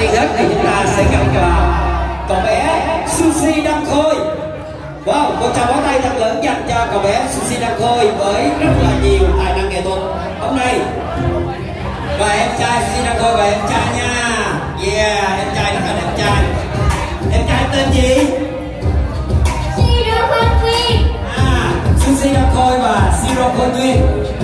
tiên hết thì chúng ta sẽ gặp cậu bé Sushi Đăng Khôi. Wow, một tràng pháo tay thật lớn dành cho cậu bé Sushi Đăng Khôi với rất là nhiều tài năng nghệ thuật hôm nay. Và em trai Sushi Đăng Khôi và em trai nha. Yeah, em trai rất là đẹp trai. Em trai tên gì? Siro Khôi Nguyên. Sushi Đăng Khôi và Siro Khôi Nguyên.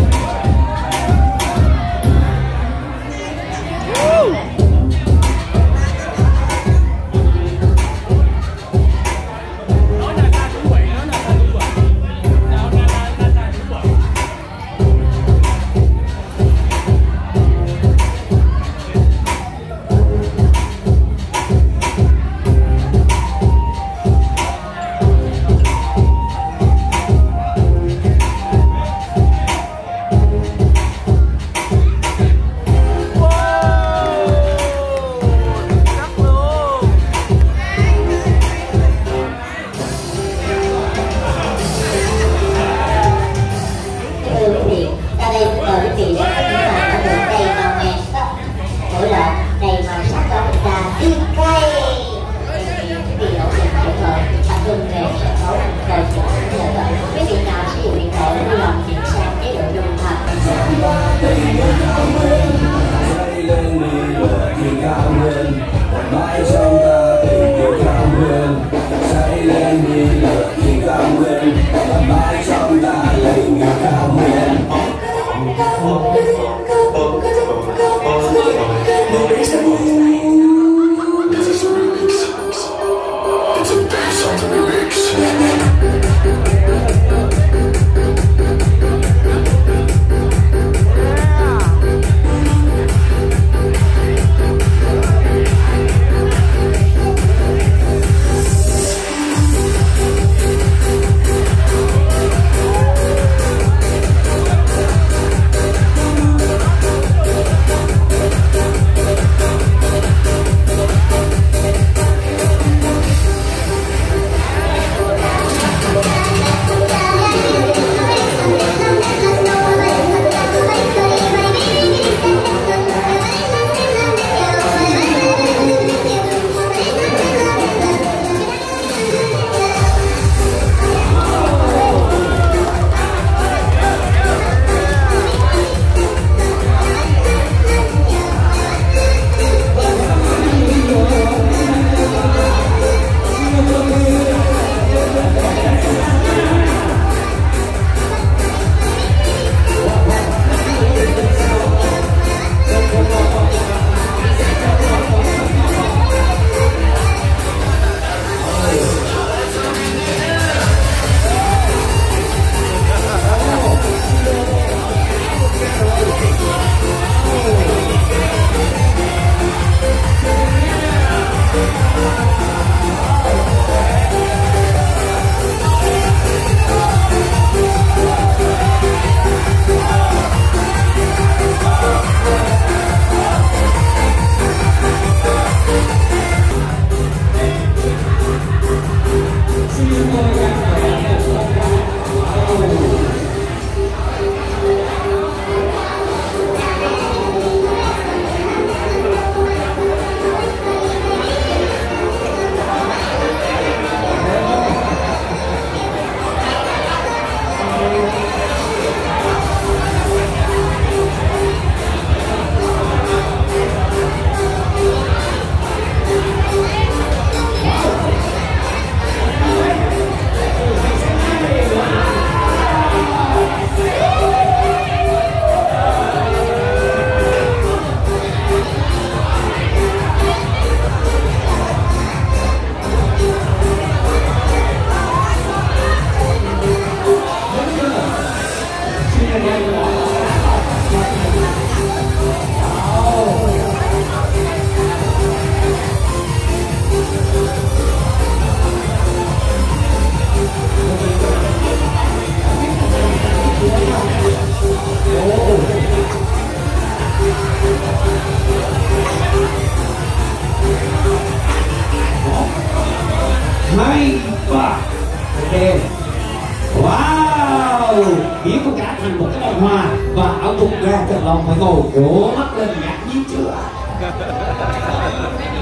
biến con cá thành một cái bông hoa và ảo thuật ra Trần Long phải ngồi vỗ mắt lên ngạc nhiên chưa.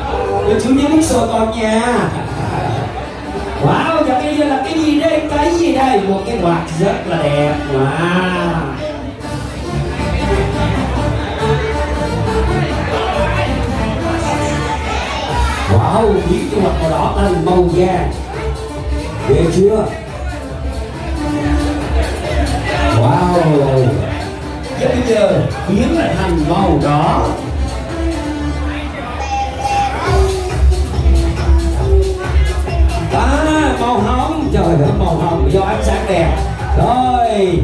Cô chú nhớ bút sổ con nha. Wow, và bây giờ là cái gì đây? Cái gì đây? Một cái quạt rất là đẹp. Wow. Wow, biến cái quạt màu đỏ thành màu vàng. Ghê chưa? Wow. Và bây giờ biến lại thành màu đỏ. Màu hồng, trời ơi, màu hồng do ánh sáng đẹp. Rồi.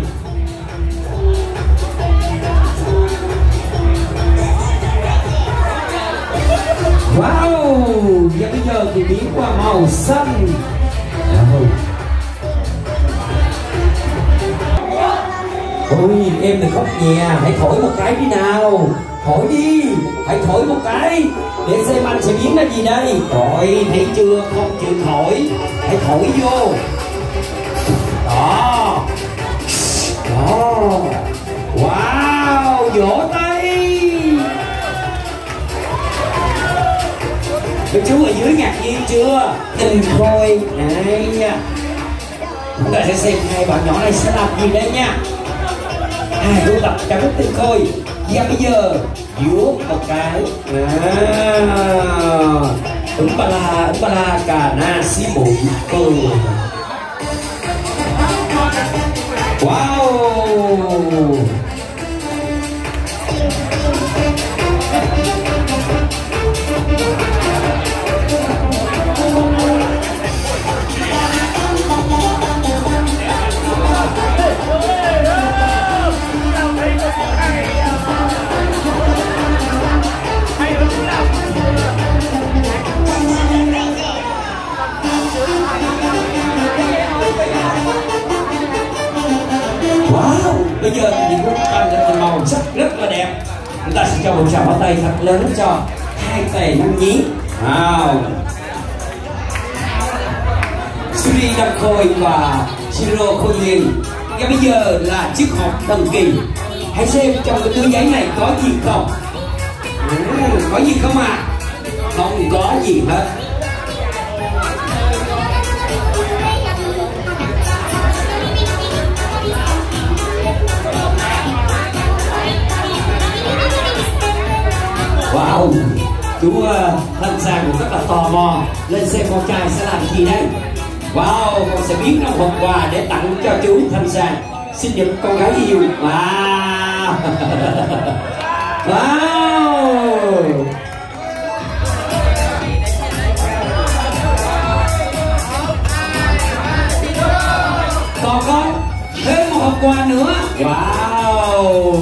Wow, và bây giờ thì biến qua màu xanh. Ôi, em đừng khóc nhè, hãy thổi một cái đi nào. Thổi đi, hãy thổi một cái để xem anh sẽ biến ra gì đây. Rồi, thấy chưa, không chịu thổi. Hãy thổi vô. Đó. Đó. Wow, vỗ tay. Mấy chú ở dưới ngạc nhiên chưa? Tình Khôi. Đấy nha. Chúng ta sẽ xem hai bạn nhỏ này sẽ làm gì đây nha. Tôi tập cả bức Tình Khôi. Và bây giờ vuốt một cái. Ba la cà na xí bụi. Wow. Bây giờ thì những bức tranh là màu sắc rất là đẹp. Chúng ta sẽ cho một tràng pháo tay thật lớn cho hai tài năng nhí. Wow. Suri Đăng Khôi và Shiro Khôi Nguyên. Và bây giờ là chiếc hộp thần kỳ. Hãy xem trong cái túi giấy này có gì không. Có gì không à? Không có gì hết. Wow, chú Thanh Sang cũng rất là tò mò lên xem con trai sẽ làm gì đây. Wow, con sẽ biến ra một phần quà để tặng cho chú Thanh Sang sinh nhật con gái yêu. Wow. Wow. Còn con thêm một hộp quà nữa. Wow.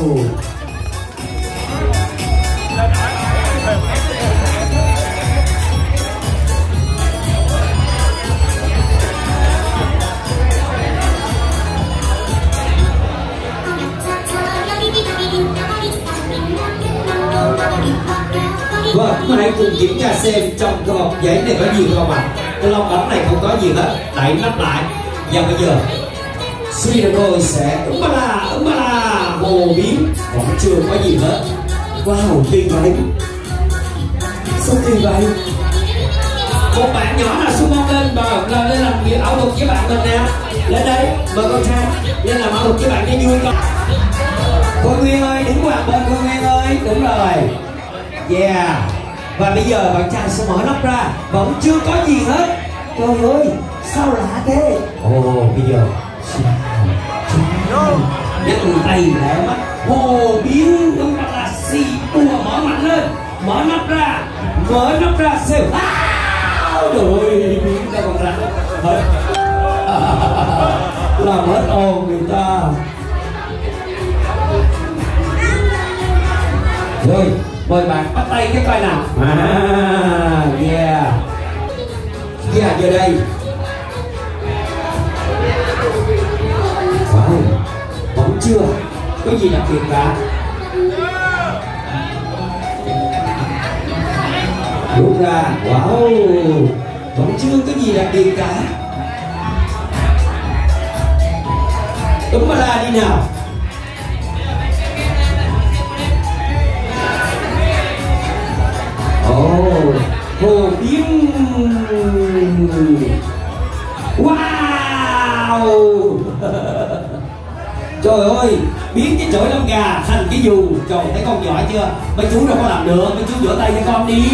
Vâng, hãy cùng kiểm tra xem trong cái hộp giấy này có gì không ạ? Cái lon bánh này không có gì hết, đậy nắp lại. Và bây giờ Suri Đăng Khôi sẽ ba la hồ biến, còn chưa có gì hết. Wow, tuyệt vời. Sao tuyệt vậy? Một bạn nhỏ nào xuống mong lên và lên làm việc ảo thuật với bạn mình nè. Lên đây, mời con trai lên làm ảo thuật với bạn cho vui con. Khôi Nguyên ơi, đứng qua bên Khôi Nguyên ơi, đúng rồi. Yeah. Và bây giờ bạn trai sẽ mở nắp ra, vẫn chưa có gì hết. Trời ơi, sao lạ thế? Bây giờ nhắc tay lẹ mắt hồ biến đúng là xì tua, mở mạnh lên, mở nắp ra xem. Rồi biến ra con rắn hết. Làm hết ồn người ta. Rồi, mời bạn bắt tay cái coi nào. Yeah. Yeah, vô đây. Wow, vẫn chưa có gì đặc biệt cả. Rút ra, wow, vẫn chưa có gì đặc biệt cả. Đúng mà ra đi nào. Hồ Biến. Wow. Trời ơi, biến cái chổi lông gà thành cái dù. Trời, thấy con giỏi chưa? Mấy chú đâu có làm được, mấy chú vỗ tay cho con đi.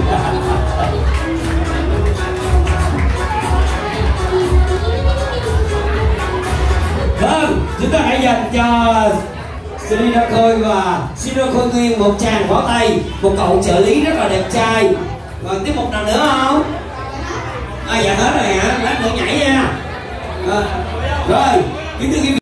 Vâng, chúng ta hãy dành cho Selina Khôi và Sino Khôi Nguyên một tràng pháo tay, một cậu trợ lý rất là đẹp trai. Còn tiếp một nào nữa không? Dạ hết rồi hả? Lát nữa nhảy nha. Rồi, kính thưa quý vị.